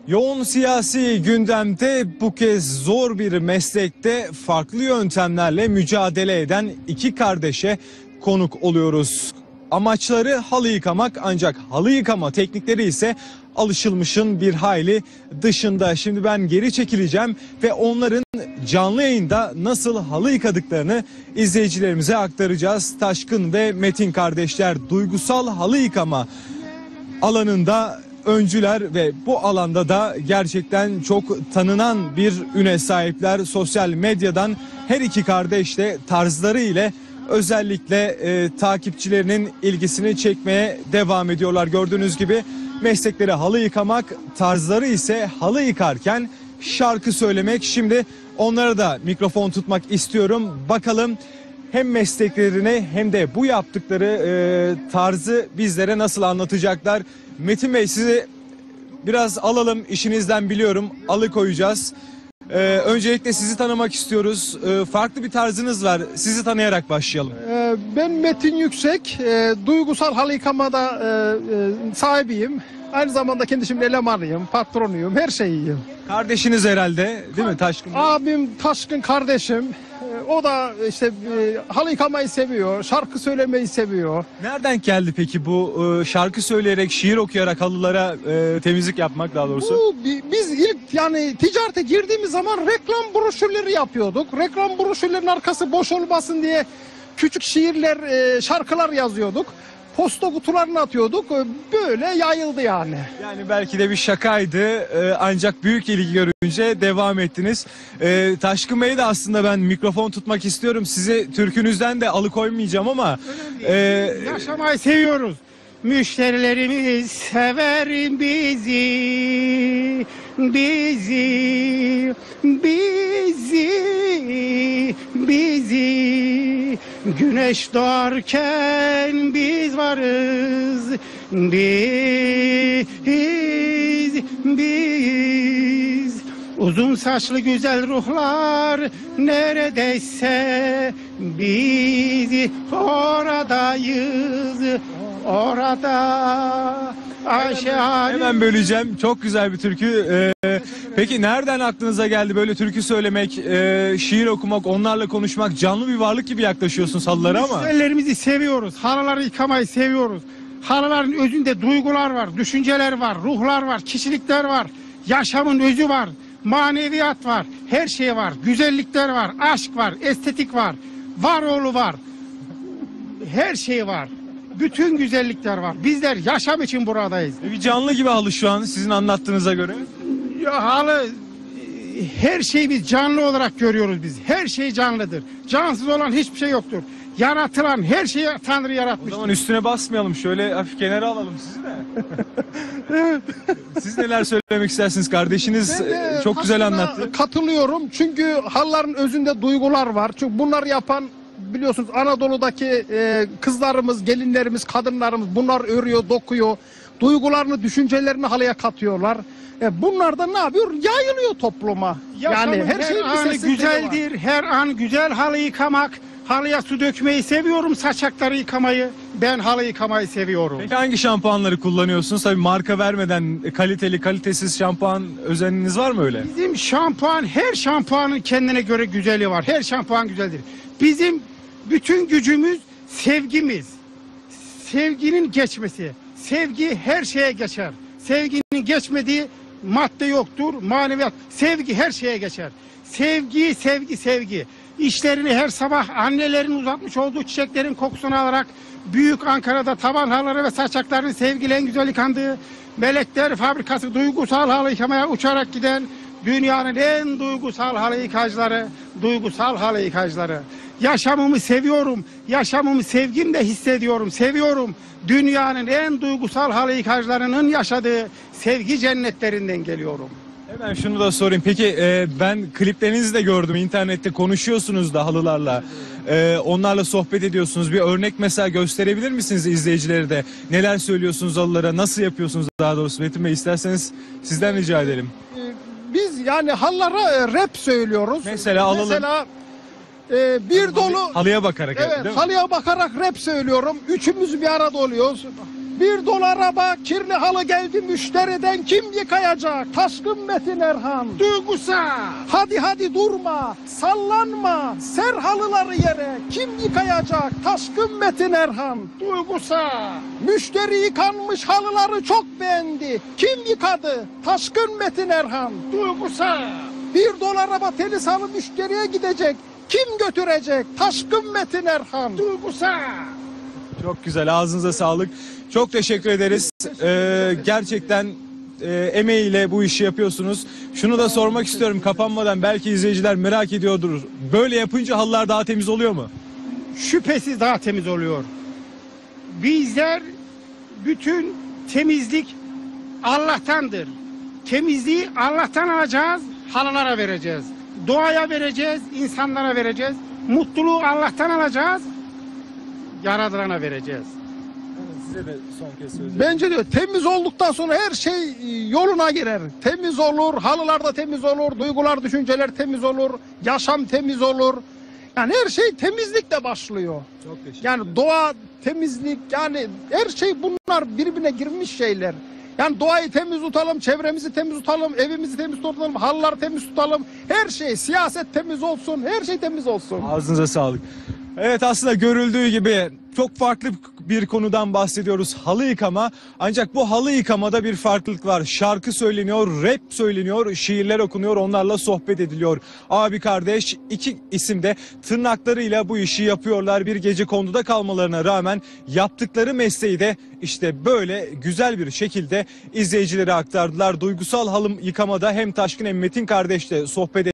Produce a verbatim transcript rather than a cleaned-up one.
Yoğun siyasi gündemde bu kez zor bir meslekte farklı yöntemlerle mücadele eden iki kardeşe konuk oluyoruz. Amaçları halı yıkamak, ancak halı yıkama teknikleri ise alışılmışın bir hayli dışında. Şimdi ben geri çekileceğim ve onların canlı yayında nasıl halı yıkadıklarını izleyicilerimize aktaracağız. Taşkın ve Metin kardeşler duygusal halı yıkama alanında öncüler ve bu alanda da gerçekten çok tanınan bir üne sahipler. Sosyal medyadan her iki kardeş de tarzları ile özellikle e, takipçilerinin ilgisini çekmeye devam ediyorlar. Gördüğünüz gibi meslekleri halı yıkamak, tarzları ise halı yıkarken şarkı söylemek. Şimdi onlara da mikrofon tutmak istiyorum. Bakalım hem mesleklerini hem de bu yaptıkları e, tarzı bizlere nasıl anlatacaklar. Metin Bey, sizi biraz alalım, işinizden biliyorum, alıkoyacağız. Ee, öncelikle sizi tanımak istiyoruz. Ee, farklı bir tarzınız var. Sizi tanıyarak başlayalım. Ee, ben Metin Yüksek. Ee, duygusal halı yıkamada e, e, sahibiyim. Aynı zamanda kendişimin elemanıyım, patronuyum, her şeyiyim. Kardeşiniz herhalde, değil mi Taşkın Bey? Abim Taşkın kardeşim. Ee, o da işte e, halı yıkamayı seviyor, şarkı söylemeyi seviyor. Nereden geldi peki bu e, şarkı söyleyerek, şiir okuyarak halılara e, temizlik yapmak daha doğrusu? Bu, biz ilk yani ticarete girdiğimiz zaman reklam broşürleri yapıyorduk. Reklam broşürlerinin arkası boş olmasın diye küçük şiirler, e, şarkılar yazıyorduk. Posta kutularına atıyorduk. Böyle yayıldı yani. Yani belki de bir şakaydı e, ancak büyük ilgi görünce devam ettiniz. E, Taşkın Bey de aslında ben mikrofon tutmak istiyorum. Sizi türkünüzden de alıkoymayacağım ama... E, Yaşamayı seviyoruz. Müşterilerimiz sever bizi, bizi, bizi, bizi. Güneş doğarken biz varız, biz, biz. Uzun saçlı güzel ruhlar neredeyse biz oradayız, orada. Ayşe hemen, hemen böleceğim. Çok güzel bir türkü. Ee, peki nereden aklınıza geldi böyle türkü söylemek, e, şiir okumak, onlarla konuşmak? Canlı bir varlık gibi yaklaşıyorsunuz halılara ama. Müşterilerimizi seviyoruz. Halıları yıkamayı seviyoruz. Halıların özünde duygular var, düşünceler var, ruhlar var, kişilikler var. Yaşamın özü var, maneviyat var, her şey var. Güzellikler var, aşk var, estetik var, varoğlu var. Her şey var. Bütün güzellikler var. Bizler yaşam için buradayız. Bir canlı gibi halı şu an sizin anlattığınıza göre. Ya, halı, her şeyi biz canlı olarak görüyoruz biz. Her şey canlıdır. Cansız olan hiçbir şey yoktur. Yaratılan her şeyi Tanrı yaratmıştır. O zaman üstüne basmayalım. Şöyle hafif kenara alalım sizi de. Siz neler söylemek istersiniz? Kardeşiniz çok güzel anlattı. Katılıyorum. Çünkü halıların özünde duygular var. Çünkü bunları yapan, biliyorsunuz, Anadolu'daki e, kızlarımız, gelinlerimiz, kadınlarımız bunlar örüyor, dokuyor. Duygularını, düşüncelerini halıya katıyorlar. E, bunlar da ne yapıyor? Yayılıyor topluma. Yaşamın yani her, her şey anı güzeldir. Var. Her an güzel halı yıkamak. Halıya su dökmeyi seviyorum, saçakları yıkamayı. Ben halı yıkamayı seviyorum. Peki hangi şampuanları kullanıyorsunuz? Tabii marka vermeden kaliteli, kalitesiz şampuan özeniniz var mı öyle? Bizim şampuan, her şampuanın kendine göre güzelliği var. Her şampuan güzeldir. Bizim bütün gücümüz sevgimiz. Sevginin geçmesi. Sevgi her şeye geçer. Sevginin geçmediği madde yoktur, maneviyat. Sevgi her şeye geçer. Sevgi, sevgi, sevgi. İşlerini her sabah annelerin uzatmış olduğu çiçeklerin kokusunu alarak büyük Ankara'da taban halıları ve saçaklarının sevgiyle en güzel yıkandığı Melekler Fabrikası duygusal halı yıkamaya uçarak giden dünyanın en duygusal halı yıkacıları, duygusal halı yıkacıları. Yaşamımı seviyorum, yaşamımı sevgimle hissediyorum, seviyorum. Dünyanın en duygusal halı yıkacılarının yaşadığı sevgi cennetlerinden geliyorum. Hemen şunu da sorayım. Peki e, ben kliplerinizi de gördüm. İnternette konuşuyorsunuz da halılarla. E, onlarla sohbet ediyorsunuz. Bir örnek mesela gösterebilir misiniz izleyicilere de? Neler söylüyorsunuz halılara? Nasıl yapıyorsunuz daha doğrusu? Metin Bey, isterseniz sizden rica edelim. Biz yani halılara rap söylüyoruz. Mesela alalım. Mesela e, bir dolu... Halıya bakarak. Evet, değil mi? halıya bakarak rap söylüyorum. Üçümüz bir arada oluyoruz. Bir dolu araba kirli halı geldi müşteriden kim yıkayacak? Taşkın Metin Erhan. Duygusal. Hadi hadi durma, sallanma, ser halıları yere. Kim yıkayacak? Taşkın Metin Erhan. Duygusal. Müşteri yıkanmış halıları çok beğendi. Kim yıkadı? Taşkın Metin Erhan. Duygusal. Bir dolu araba tenis halı müşteriye gidecek. Kim götürecek? Taşkın Metin Erhan. Duygusal. Çok güzel, ağzınıza sağlık. Çok teşekkür ederiz. Ee, gerçekten e, emeğiyle bu işi yapıyorsunuz. Şunu da sormak istiyorum kapanmadan, belki izleyiciler merak ediyordur. Böyle yapınca halılar daha temiz oluyor mu? Şüphesiz daha temiz oluyor. Bizler bütün temizlik Allah'tandır. Temizliği Allah'tan alacağız, halılara vereceğiz. Doğaya vereceğiz, insanlara vereceğiz. Mutluluğu Allah'tan alacağız, Yaradılan'a vereceğiz. Size de son kez söz Bence diyor temiz olduktan sonra her şey yoluna girer. Temiz olur, halılar da temiz olur, duygular, düşünceler temiz olur, yaşam temiz olur. Yani her şey temizlikle başlıyor. Çok teşekkür Yani doğa, temizlik, yani her şey bunlar birbirine girmiş şeyler. Yani doğayı temiz tutalım, çevremizi temiz tutalım, evimizi temiz tutalım, halıları temiz tutalım. Her şey, siyaset temiz olsun, her şey temiz olsun. Ağzınıza sağlık. Evet, aslında görüldüğü gibi çok farklı bir konudan bahsediyoruz, halı yıkama. Ancak bu halı yıkamada bir farklılık var. Şarkı söyleniyor, rap söyleniyor, şiirler okunuyor, onlarla sohbet ediliyor. Abi kardeş iki isim de tırnaklarıyla bu işi yapıyorlar. Bir gecekonduda kalmalarına rağmen yaptıkları mesleği de işte böyle güzel bir şekilde izleyicilere aktardılar. Duygusal halı yıkamada hem Taşkın hem Metin kardeşle sohbet